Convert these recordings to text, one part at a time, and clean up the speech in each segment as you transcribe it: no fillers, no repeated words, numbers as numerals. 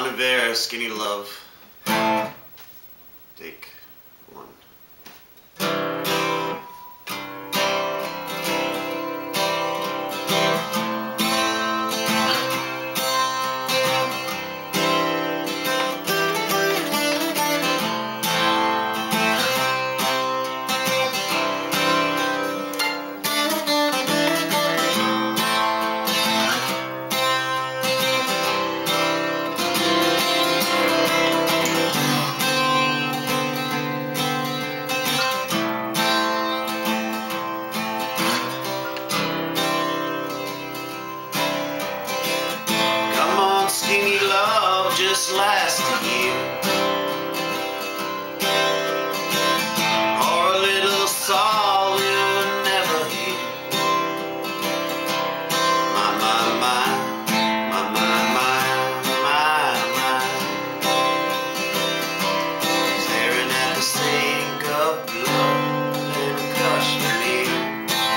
Bon Iver, Skinny Love. Take one. Skinny love just last a year, or a little song you'll never hear. My, my, my, my, my, my, my, staring at the sink of blood and cautionary.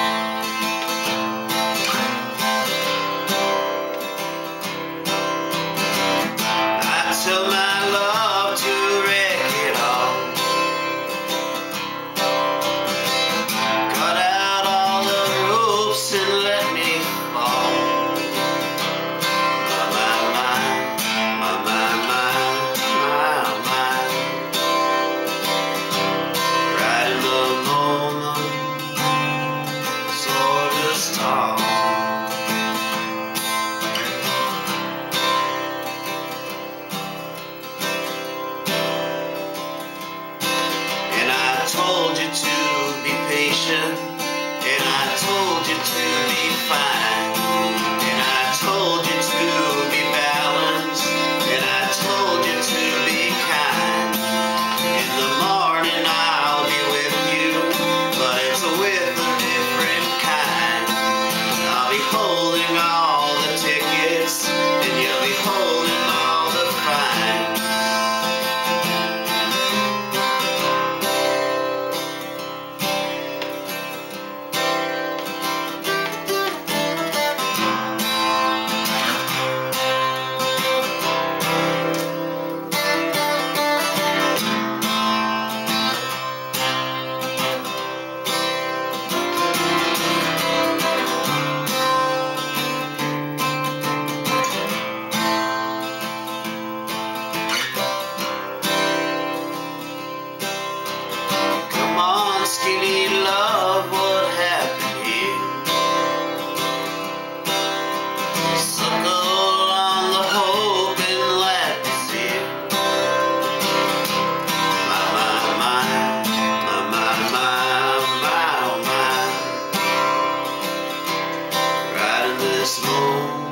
Tell my love to wreck it all. Cut out all the roofs and let me fall. My, my, my, my, my, my. Right in the moment, sort of stall. I told you to be patient, and I told you to be fine, and I told you to be balanced, and I told you to be kind. In the morning I'll be with you, but it's with a different kind. I'll be holding all the tickets, and you'll be holding all the fines. Skinny love, what happened here? Suckle on the hope and laugh is here. My, my, my, my, my, my, my, my. Right in this moment.